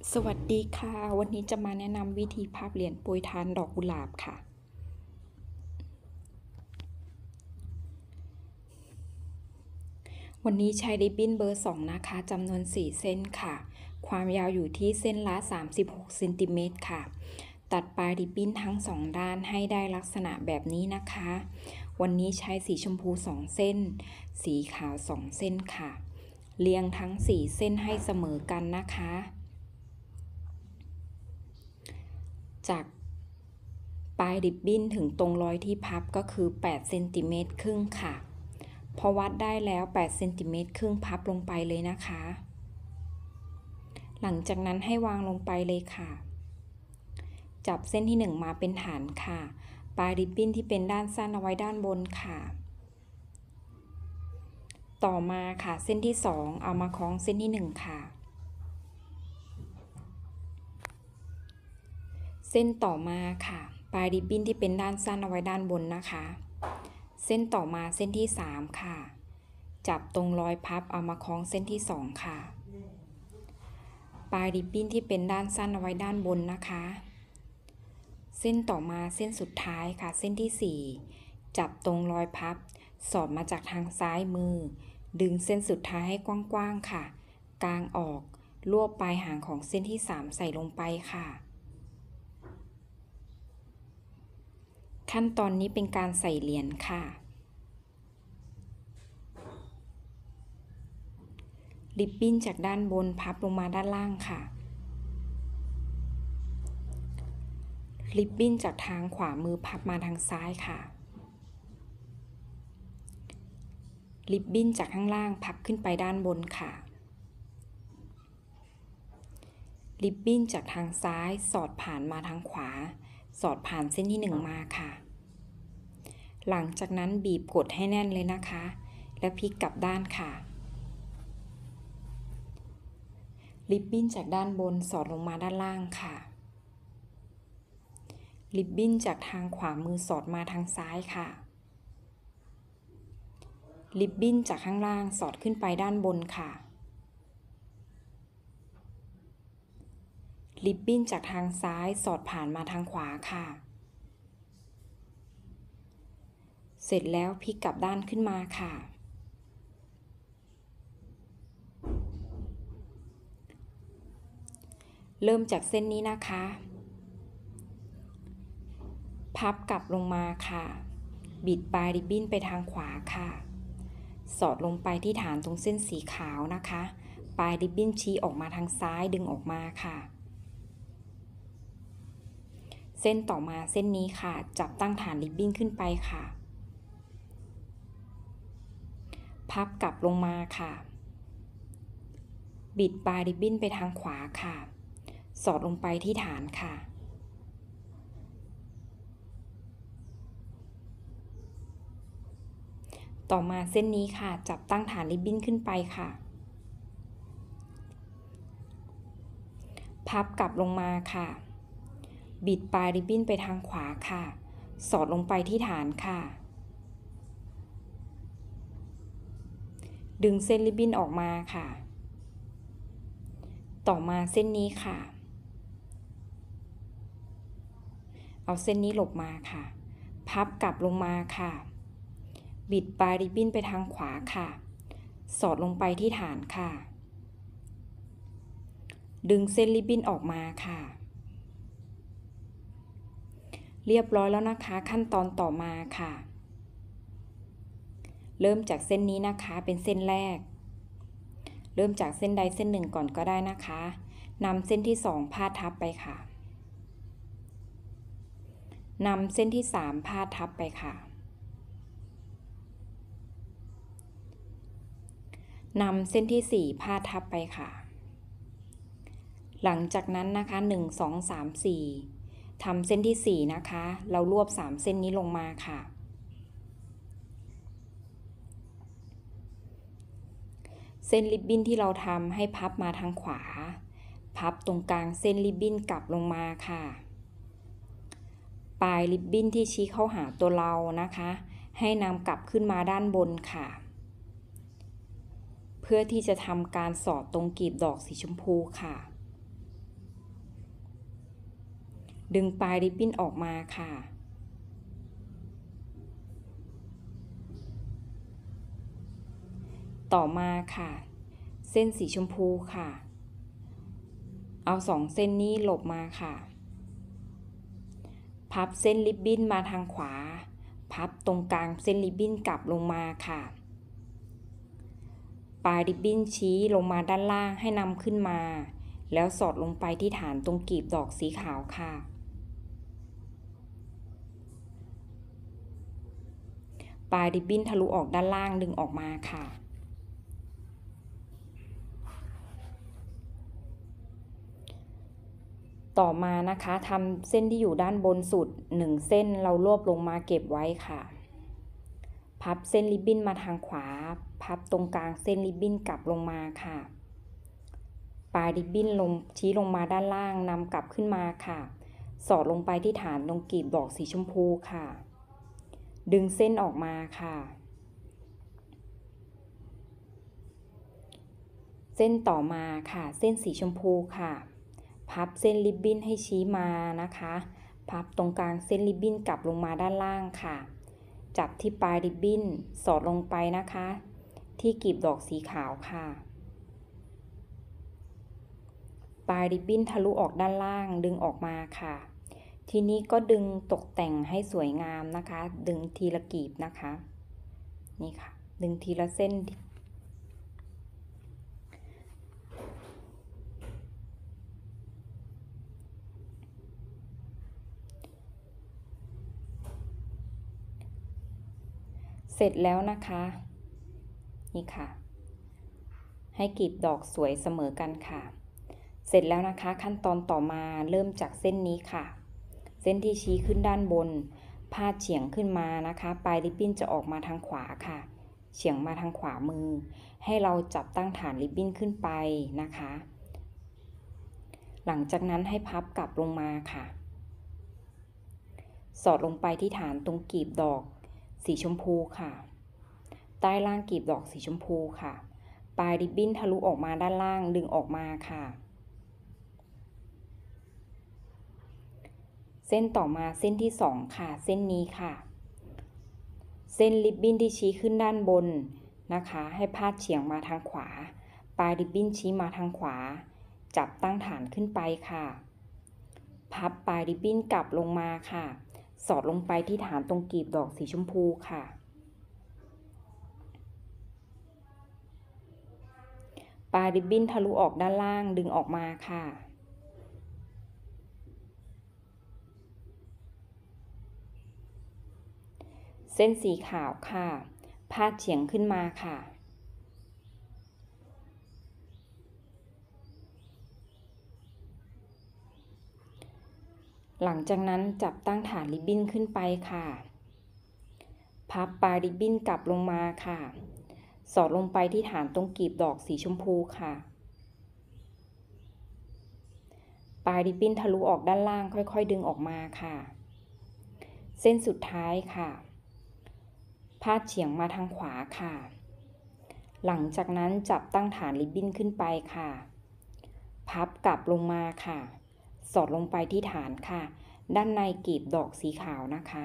สวัสดีค่ะวันนี้จะมาแนะนำวิธีพับเหรียญโปรยทานดอกกุหลาบค่ะวันนี้ใช้ริบบิ้นเบอร์2นะคะจำนวน4เส้นค่ะความยาวอยู่ที่เส้นละ36เซนติเมตรค่ะตัดปลายริบบิ้นทั้ง2ด้านให้ได้ลักษณะแบบนี้นะคะวันนี้ใช้สีชมพู2เส้นสีขาว2เส้นค่ะเรียงทั้ง4เส้นให้เสมอกันนะคะจากปลายริบบิ้นถึงตรงรอยที่พับก็คือ8เซนติเมตรครึ่งค่ะพอวัดได้แล้ว8เซนติเมตรครึ่งพับลงไปเลยนะคะหลังจากนั้นให้วางลงไปเลยค่ะจับเส้นที่1มาเป็นฐานค่ะปลายริบบิ้นที่เป็นด้านสั้นเอาไว้ด้านบนค่ะต่อมาค่ะเส้นที่2เอามาคล้องเส้นที่1ค่ะเส้นต่อมาค่ะปลายริบบิ้นที่เป็นด้านสั้นเอาไว้ด้านบนนะคะเส้นต่อมาเส้นที่3ค่ะจับตรงรอยพับเอามาคล้องเส้นที่2ค่ะปลายริบบิ้นที่เป็นด้านสั้นเอาไว้ด้านบนนะคะเส้นต่อมาเส้นสุดท้ายค่ะเส้นที่4จับตรงรอยพับสอดมาจากทางซ้ายมือดึงเส้นสุดท้ายให้กว้างๆค่ะกางออกรวบปลายหางของเส้นที่3ใส่ลงไปค่ะขั้นตอนนี้เป็นการใส่เหรียญค่ะริบบิ้นจากด้านบนพับลงมาด้านล่างค่ะริบบิ้นจากทางขวามือพับมาทางซ้ายค่ะริบบิ้นจากข้างล่างพับขึ้นไปด้านบนค่ะริบบิ้นจากทางซ้ายสอดผ่านมาทางขวาสอดผ่านเส้นที่1มาค่ะหลังจากนั้นบีบกดให้แน่นเลยนะคะแล้วพลิกกลับด้านค่ะริบบิ้นจากด้านบนสอดลงมาด้านล่างค่ะริบบิ้นจากทางขวามือสอดมาทางซ้ายค่ะริบบิ้นจากข้างล่างสอดขึ้นไปด้านบนค่ะริบบิ้นจากทางซ้ายสอดผ่านมาทางขวาค่ะเสร็จแล้วพลิกกลับด้านขึ้นมาค่ะเริ่มจากเส้นนี้นะคะพับกลับลงมาค่ะบิดปลายริบบิ้นไปทางขวาค่ะสอดลงไปที่ฐานตรงเส้นสีขาวนะคะปลายริบบิ้นชี้ออกมาทางซ้ายดึงออกมาค่ะเส้นต่อมาเส้นนี้ค่ะจับตั้งฐานริบบิ้นขึ้นไปค่ะพับกลับลงมาค่ะบิดปลายริบบิ้นไปทางขวาค่ะสอดลงไปที่ฐานค่ะต่อมาเส้นนี้ค่ะจับตั้งฐานริบบิ้นขึ้นไปค่ะพับกลับลงมาค่ะบิดปลายริบบิ้นไปทางขวาค่ะสอดลงไปที่ฐานค่ะดึงเส้นริบบิ้นออกมาค่ะต่อมาเส้นนี้ค่ะเอาเส้นนี้หลบมาค่ะพับกลับลงมาค่ะบิดปลายริบบิ้นไปทางขวาค่ะสอดลงไปที่ฐานค่ะดึงเส้นริบบิ้นออกมาค่ะเรียบร้อยแล้วนะคะขั้นตอนต่อมาค่ะเริ่มจากเส้นนี้นะคะเป็นเส้นแรกเริ่มจากเส้นใดเส้นหนึ่งก่อนก็ได้นะคะนำเส้นที่2พาดทับไปค่ะนำเส้นที่3พาดทับไปค่ะนำเส้นที่4พาดทับไปค่ะหลังจากนั้นนะคะ1 2 3 4ทำเส้นที่4นะคะเรารวบ3เส้นนี้ลงมาค่ะเส้นริบบิ้นที่เราทำให้พับมาทางขวาพับตรงกลางเส้นริบบิ้นกลับลงมาค่ะปลายริบบิ้นที่ชี้เข้าหาตัวเรานะคะให้นำกลับขึ้นมาด้านบนค่ะเพื่อที่จะทำการสอดตรงกลีบดอกสีชมพูค่ะดึงปลายริบบิ้นออกมาค่ะต่อมาค่ะเส้นสีชมพูค่ะเอา2เส้นนี้หลบมาค่ะพับเส้นริบบิ้นมาทางขวาพับตรงกลางเส้นริบบิ้นกลับลงมาค่ะปลายริบบิ้นชี้ลงมาด้านล่างให้นำขึ้นมาแล้วสอดลงไปที่ฐานตรงกลีบดอกสีขาวค่ะปลายริบบิ้นทะลุออกด้านล่างดึงออกมาค่ะต่อมานะคะทำเส้นที่อยู่ด้านบนสุด1เส้นเรารวบลงมาเก็บไว้ค่ะพับเส้นริบบิ้นมาทางขวาพับตรงกลางเส้นริบบิ้นกลับลงมาค่ะปลายริบบิ้นชี้ลงมาด้านล่างนำกลับขึ้นมาค่ะสอดลงไปที่ฐานตรงกลีบดอกสีชมพูค่ะดึงเส้นออกมาค่ะเส้นต่อมาค่ะเส้นสีชมพูค่ะพับเส้นริบบิ้นให้ชี้มานะคะพับตรงกลางเส้นริบบิ้นกลับลงมาด้านล่างค่ะจับที่ปลายริบบิ้นสอดลงไปนะคะที่กลีบดอกสีขาวค่ะปลายริบบิ้นทะลุออกด้านล่างดึงออกมาค่ะทีนี้ก็ดึงตกแต่งให้สวยงามนะคะดึงทีละกลีบนะคะนี่ค่ะดึงทีละเส้นเสร็จแล้วนะคะนี่ค่ะให้กลีบดอกสวยเสมอกันค่ะเสร็จแล้วนะคะขั้นตอนต่อมาเริ่มจากเส้นนี้ค่ะเส้นที่ชี้ขึ้นด้านบนพาดเฉียงขึ้นมานะคะปลายริบบิ้นจะออกมาทางขวาค่ะเฉียงมาทางขวามือให้เราจับตั้งฐานริบบิ้นขึ้นไปนะคะหลังจากนั้นให้พับกลับลงมาค่ะสอดลงไปที่ฐานตรงกลีบดอกสีชมพูค่ะใต้ล่างกลีบดอกสีชมพูค่ะปลายริบบิ้นทะลุออกมาด้านล่างดึงออกมาค่ะเส้นต่อมาเส้นที่2ค่ะเส้นนี้ค่ะเส้นริบบิ้นที่ชี้ขึ้นด้านบนนะคะให้พาดเฉียงมาทางขวาปลายริบบิ้นชี้มาทางขวาจับตั้งฐานขึ้นไปค่ะพับปลายริบบิ้นกลับลงมาค่ะสอดลงไปที่ฐานตรงกลีบดอกสีชมพูค่ะปลายริบบิ้นทะลุออกด้านล่างดึงออกมาค่ะเส้นสีขาวค่ะพาดเฉียงขึ้นมาค่ะหลังจากนั้นจับตั้งฐานริบบิ้นขึ้นไปค่ะพับปลายริบบิ้นกลับลงมาค่ะสอดลงไปที่ฐานตรงกลีบดอกสีชมพูค่ะปลายริบบิ้นทะลุออกด้านล่างค่อยๆดึงออกมาค่ะเส้นสุดท้ายค่ะพาดเฉียงมาทางขวาค่ะหลังจากนั้นจับตั้งฐานริบบิ้นขึ้นไปค่ะพับกลับลงมาค่ะสอดลงไปที่ฐานค่ะด้านในกลีบดอกสีขาวนะคะ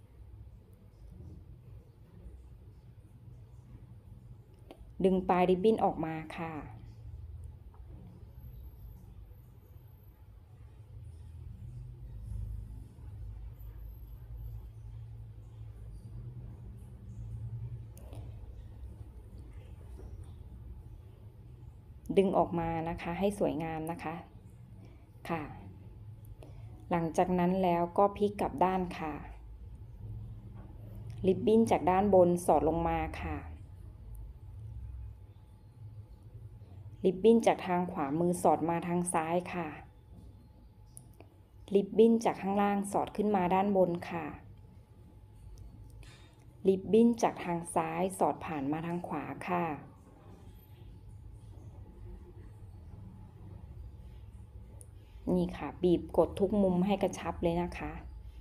ดึงปลายริบบิ้นออกมาค่ะดึงออกมานะคะให้สวยงามนะคะค่ะหลังจากนั้นแล้วก็พลิกกลับด้านค่ะริบบิ้นจากด้านบนสอดลงมาค่ะริบบิ้นจากทางขวามือสอดมาทางซ้ายค่ะริบบิ้นจากข้างล่างสอดขึ้นมาด้านบนค่ะริบบิ้นจากทางซ้ายสอดผ่านมาทางขวาค่ะนี่ค่ะบีบกดทุกมุมให้กระชับเลยนะคะ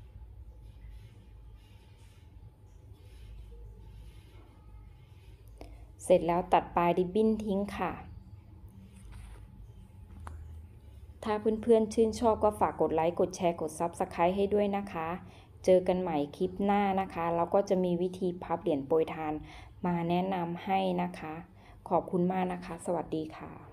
เสร็จแล้วตัดปลายริบบิ้นทิ้งค่ะถ้าเพื่อนๆชื่นชอบก็ฝากกดไลค์กดแชร์กด Subscribe ให้ด้วยนะคะ เจอกันใหม่คลิปหน้านะคะแล้วก็จะมีวิธีพับเหรียญโปรยทานมาแนะนำให้นะคะขอบคุณมากนะคะสวัสดีค่ะ